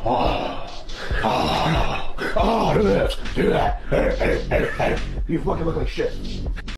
Oh, look at this. Do that. You fucking look like shit.